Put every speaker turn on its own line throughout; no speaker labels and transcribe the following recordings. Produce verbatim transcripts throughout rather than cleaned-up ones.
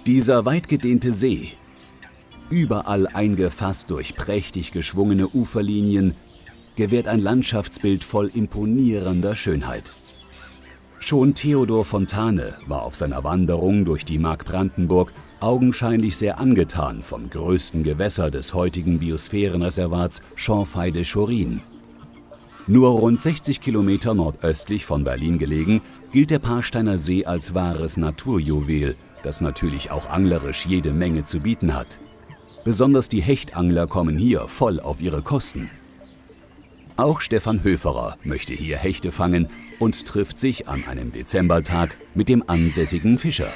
Dieser weitgedehnte See, überall eingefasst durch prächtig geschwungene Uferlinien, gewährt ein Landschaftsbild voll imponierender Schönheit. Schon Theodor Fontane war auf seiner Wanderung durch die Mark Brandenburg augenscheinlich sehr angetan vom größten Gewässer des heutigen Biosphärenreservats Champs-Faye-de-Chorin. Nur rund sechzig Kilometer nordöstlich von Berlin gelegen, gilt der Paarsteiner See als wahres Naturjuwel, das natürlich auch anglerisch jede Menge zu bieten hat. Besonders die Hechtangler kommen hier voll auf ihre Kosten. Auch Stefan Höferer möchte hier Hechte fangen und trifft sich an einem Dezembertag mit dem ansässigen Fischer.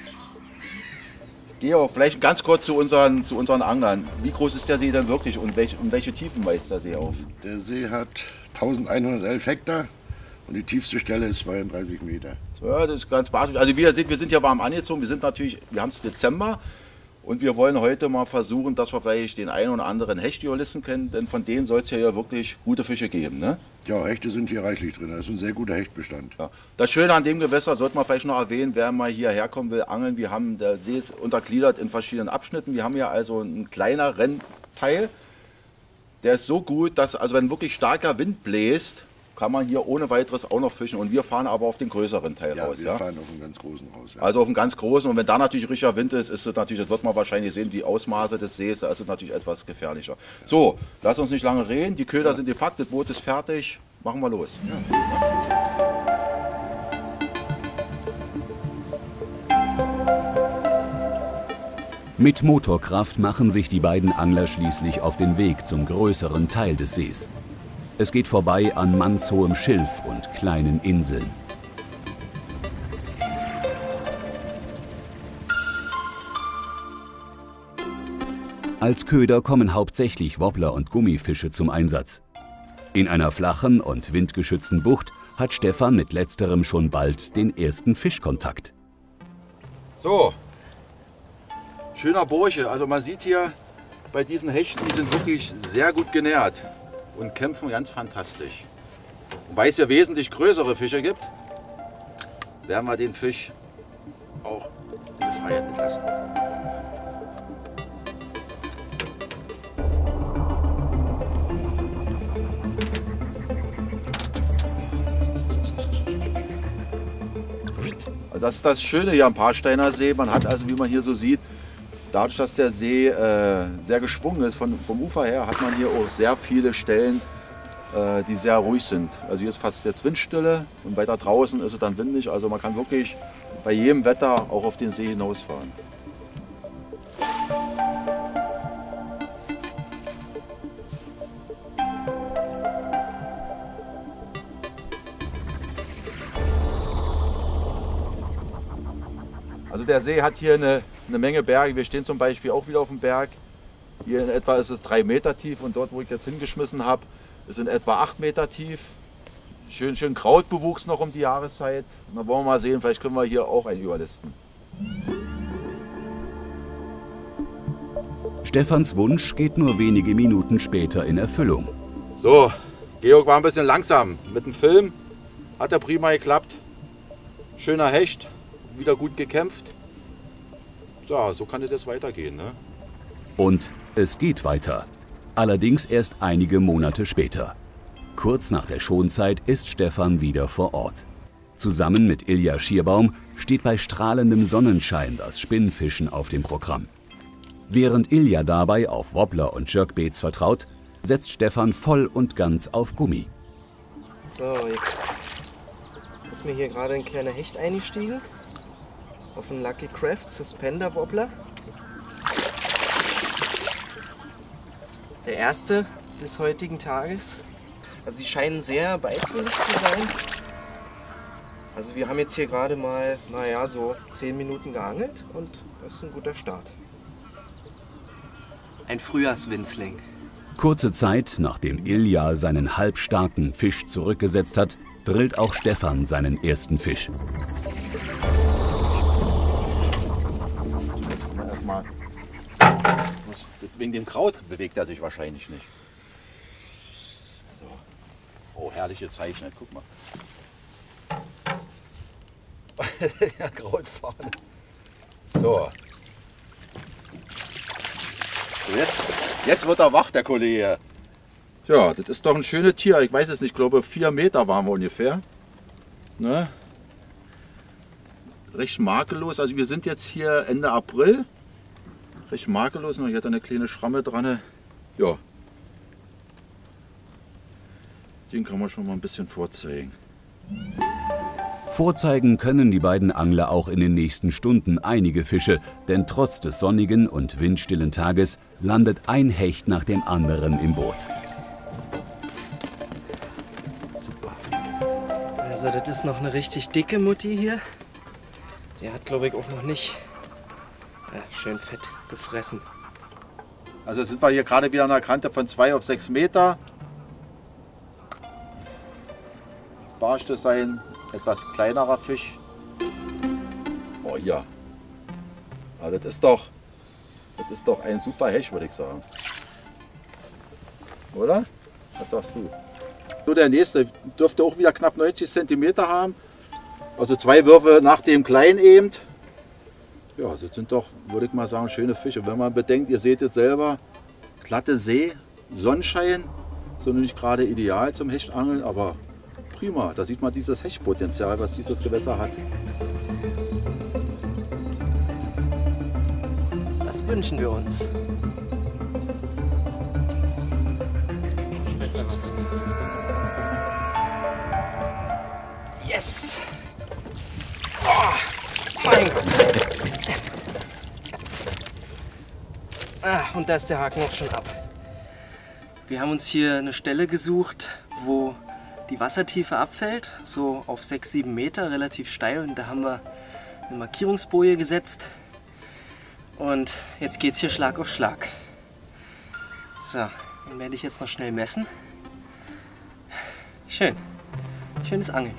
Georg, vielleicht ganz kurz zu unseren, zu unseren Anglern. Wie groß ist der See denn wirklich und welch, um welche Tiefen weist der See auf?
Der See hat eintausendeinhundertelf Hektar und die tiefste Stelle ist zweiunddreißig Meter.
Ja, das ist ganz beachtlich. Also wie ihr seht, wir sind ja warm angezogen. Wir sind natürlich, wir haben es Dezember und wir wollen heute mal versuchen, dass wir vielleicht den einen oder anderen Hecht hier listen können, denn von denen soll es ja, ja wirklich gute Fische geben, ne?
Ja, Hechte sind hier reichlich drin. Das ist ein sehr guter Hechtbestand.
Ja. Das Schöne an dem Gewässer sollte man vielleicht noch erwähnen, wer mal hierher kommen will, angeln. Wir haben, der See ist untergliedert in verschiedenen Abschnitten. Wir haben hier also einen kleinen Rennteil. Der ist so gut, dass, also wenn wirklich starker Wind bläst, kann man hier ohne weiteres auch noch fischen. Und wir fahren aber auf den größeren Teil
ja,
raus.
Wir
ja, wir
fahren auf den ganz großen raus. Ja.
Also auf den ganz großen. Und wenn da natürlich richtiger Wind ist, ist es natürlich, das wird man wahrscheinlich sehen, die Ausmaße des Sees, da ist es natürlich etwas gefährlicher. Ja. So, lass uns nicht lange reden. Die Köder ja. sind gepackt, das Boot ist fertig. Machen wir los. Ja.
Mit Motorkraft machen sich die beiden Angler schließlich auf den Weg zum größeren Teil des Sees. Es geht vorbei an mannshohem Schilf und kleinen Inseln. Als Köder kommen hauptsächlich Wobbler und Gummifische zum Einsatz. In einer flachen und windgeschützten Bucht hat Stefan mit letzterem schon bald den ersten Fischkontakt.
So, schöner Bursche. Also man sieht hier bei diesen Hechten, die sind wirklich sehr gut genährt und kämpfen ganz fantastisch. Und weil es ja wesentlich größere Fische gibt, werden wir den Fisch auch in die Freiheit entlassen. Das ist das Schöne hier am Paarsteiner See. Man hat also, wie man hier so sieht, dadurch, dass der See äh, sehr geschwungen ist von, vom Ufer her, hat man hier auch sehr viele Stellen, äh, die sehr ruhig sind. Also hier ist fast jetzt Windstille und weiter draußen ist es dann windig. Also man kann wirklich bei jedem Wetter auch auf den See hinausfahren. Also der See hat hier eine, eine Menge Berge. Wir stehen zum Beispiel auch wieder auf dem Berg. Hier in etwa ist es drei Meter tief und dort, wo ich jetzt hingeschmissen habe, ist in etwa acht Meter tief. Schön, schön Krautbewuchs noch um die Jahreszeit. Und dann wollen wir mal sehen, vielleicht können wir hier auch einen überlisten.
Stefans Wunsch geht nur wenige Minuten später in Erfüllung.
So, Georg war ein bisschen langsam. Mit dem Film hat er prima geklappt. Schöner Hecht. Wieder gut gekämpft. Ja, so kann es weitergehen, ne?
Und es geht weiter. Allerdings erst einige Monate später. Kurz nach der Schonzeit ist Stefan wieder vor Ort. Zusammen mit Ilja Schierbaum steht bei strahlendem Sonnenschein das Spinnfischen auf dem Programm. Während Ilja dabei auf Wobbler und Jerkbaits vertraut, setzt Stefan voll und ganz auf Gummi.
So, jetzt ist mir hier gerade ein kleiner Hecht eingestiegen. Auf einen Lucky Craft Suspender Wobbler. Der erste des heutigen Tages. Also sie scheinen sehr beißwillig zu sein. Also wir haben jetzt hier gerade mal, naja, so zehn Minuten geangelt und das ist ein guter Start.
Ein Frühjahrswinzling.
Kurze Zeit, nachdem Ilja seinen halbstarken Fisch zurückgesetzt hat, drillt auch Stefan seinen ersten Fisch.
Erstmal. Wegen dem Kraut bewegt er sich wahrscheinlich nicht. So. Oh, herrlich gezeichnet, guck mal. Der Krautfahne. So, Jetzt, jetzt wird er wach, der Kollege. Ja, das ist doch ein schönes Tier. Ich weiß es nicht, ich glaube vier Meter waren wir ungefähr. Ne? Recht makellos. Also wir sind jetzt hier Ende April. Recht makellos. Hier hat er eine kleine Schramme dran. Ja. Den kann man schon mal ein bisschen vorzeigen.
Vorzeigen können die beiden Angler auch in den nächsten Stunden einige Fische, denn trotz des sonnigen und windstillen Tages landet ein Hecht nach dem anderen im Boot.
Super. Also das ist noch eine richtig dicke Mutti hier. Der hat, glaube ich, auch noch nicht ja, schön fett gefressen.
Also sind wir hier gerade wieder an der Kante von zwei auf sechs Meter. Barschte sein, etwas kleinerer Fisch. Oh ja. Aber das ist doch, das ist doch ein super Hecht, würde ich sagen. Oder? Was sagst du? So, der nächste dürfte auch wieder knapp neunzig Zentimeter haben. Also zwei Würfe nach dem kleinen eben. Ja, das sind doch, würde ich mal sagen, schöne Fische. Wenn man bedenkt, ihr seht es selber, glatte See, Sonnenschein, so nicht gerade ideal zum Hechtangeln, aber prima. Da sieht man dieses Hechtpotenzial, was dieses Gewässer hat.
Das wünschen wir uns. Yes! Oh, mein Gott! Ah, und da ist der Haken auch schon ab. Wir haben uns hier eine Stelle gesucht, wo die Wassertiefe abfällt, so auf sechs, sieben Meter, relativ steil. Und da haben wir eine Markierungsboje gesetzt. Und jetzt geht es hier Schlag auf Schlag. So, dann werde ich jetzt noch schnell messen. Schön. Schönes Angeln.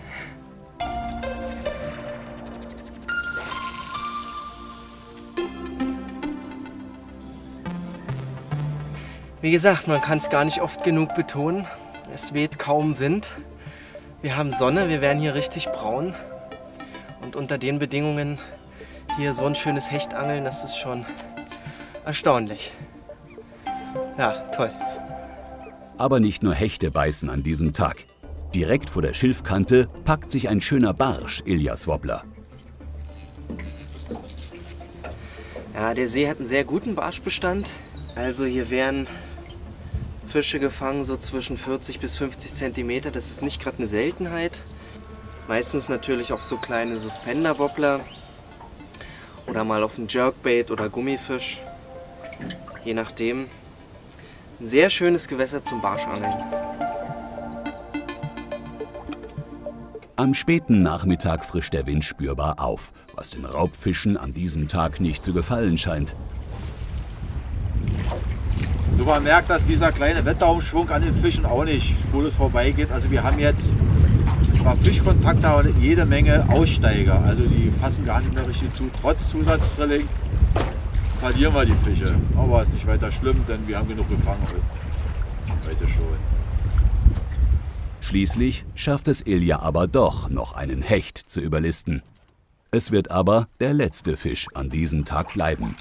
Wie gesagt, man kann es gar nicht oft genug betonen. Es weht kaum Wind. Wir haben Sonne, wir werden hier richtig braun. Und unter den Bedingungen hier so ein schönes Hecht angeln, das ist schon erstaunlich. Ja, toll.
Aber nicht nur Hechte beißen an diesem Tag. Direkt vor der Schilfkante packt sich ein schöner Barsch Iljas Wobbler.
Ja, der See hat einen sehr guten Barschbestand. Also hier werden Fische gefangen, so zwischen vierzig bis fünfzig Zentimeter. Das ist nicht gerade eine Seltenheit. Meistens natürlich auf so kleine Suspender-Wobbler oder mal auf einen Jerkbait oder Gummifisch. Je nachdem. Ein sehr schönes Gewässer zum Barschangeln.
Am späten Nachmittag frischt der Wind spürbar auf, was den Raubfischen an diesem Tag nicht zu gefallen scheint.
So, man merkt, dass dieser kleine Wetterumschwung an den Fischen auch nicht spurlos vorbeigeht. Also wir haben jetzt zwar Fischkontakte, aber jede Menge Aussteiger. Also die fassen gar nicht mehr richtig zu. Trotz Zusatzdrilling verlieren wir die Fische. Aber ist nicht weiter schlimm, denn wir haben genug gefangen heute schon.
Schließlich schafft es Ilja aber doch, noch einen Hecht zu überlisten. Es wird aber der letzte Fisch an diesem Tag bleiben.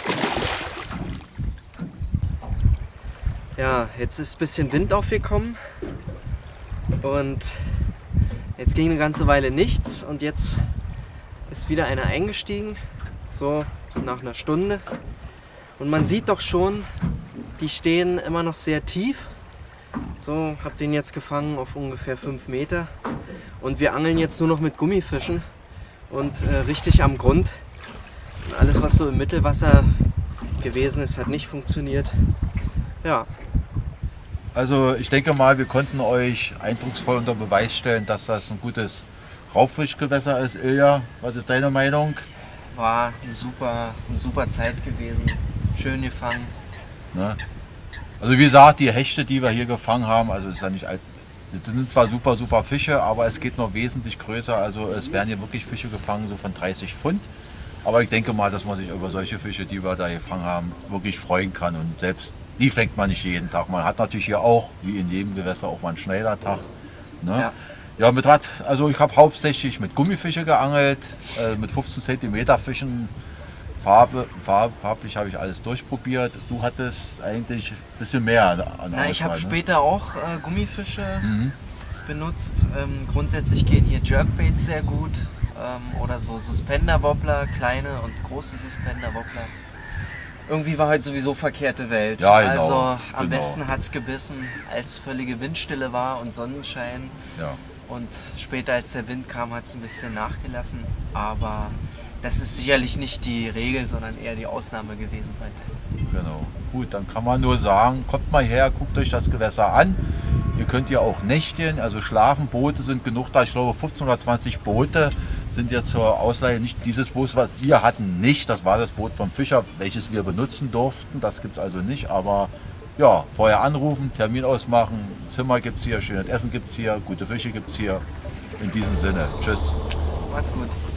Ja, jetzt ist ein bisschen Wind aufgekommen und jetzt ging eine ganze Weile nichts und jetzt ist wieder einer eingestiegen, so nach einer Stunde. Und man sieht doch schon, die stehen immer noch sehr tief. So, hab den jetzt gefangen auf ungefähr fünf Meter und wir angeln jetzt nur noch mit Gummifischen und äh, richtig am Grund. Und alles, was so im Mittelwasser gewesen ist, hat nicht funktioniert. Ja.
Also ich denke mal, wir konnten euch eindrucksvoll unter Beweis stellen, dass das ein gutes Raubfischgewässer ist. Ilja, was ist deine Meinung?
War eine super, eine super Zeit gewesen. Schön gefangen.
Ne? Also wie gesagt, die Hechte, die wir hier gefangen haben, also ist ja nicht alt. Das sind zwar super, super Fische, aber es geht noch wesentlich größer. Also es werden hier wirklich Fische gefangen, so von dreißig Pfund. Aber ich denke mal, dass man sich über solche Fische, die wir da gefangen haben, wirklich freuen kann. Und selbst die fängt man nicht jeden Tag. Man hat natürlich hier auch, wie in jedem Gewässer, auch mal einen Schneidertag. Ne? Ja. Ja, mit was? Also ich habe hauptsächlich mit Gummifische geangelt, äh, mit fünfzehn Zentimeter Fischen Farbe, Farb, farblich habe ich alles durchprobiert. Du hattest eigentlich ein bisschen mehr an
Na, ich habe
Auswahl, ne?
später auch äh, Gummifische
Mhm.
benutzt. Ähm, grundsätzlich gehen hier Jerkbaits sehr gut ähm, oder so Suspender-Wobbler, kleine und große Suspender-Wobbler. Irgendwie war halt sowieso verkehrte Welt.
Ja, genau,
Also am
genau.
besten hat es gebissen, als völlige Windstille war und Sonnenschein.
Ja.
Und später, als der Wind kam, hat es ein bisschen nachgelassen. Aber das ist sicherlich nicht die Regel, sondern eher die Ausnahme gewesen heute.
Genau. Gut, dann kann man nur sagen, kommt mal her, guckt euch das Gewässer an. Ihr könnt ja auch nächtigen, also schlafen, Boote sind genug da. Ich glaube fünfzehn oder zwanzig Boote sind ja zur Ausleihe. Nicht dieses Boot, was wir hatten, nicht. Das war das Boot vom Fischer, welches wir benutzen durften. Das gibt es also nicht. Aber ja, vorher anrufen, Termin ausmachen, Zimmer gibt es hier, schönes Essen gibt es hier, gute Fische gibt es hier. In diesem Sinne, tschüss.
Macht's gut.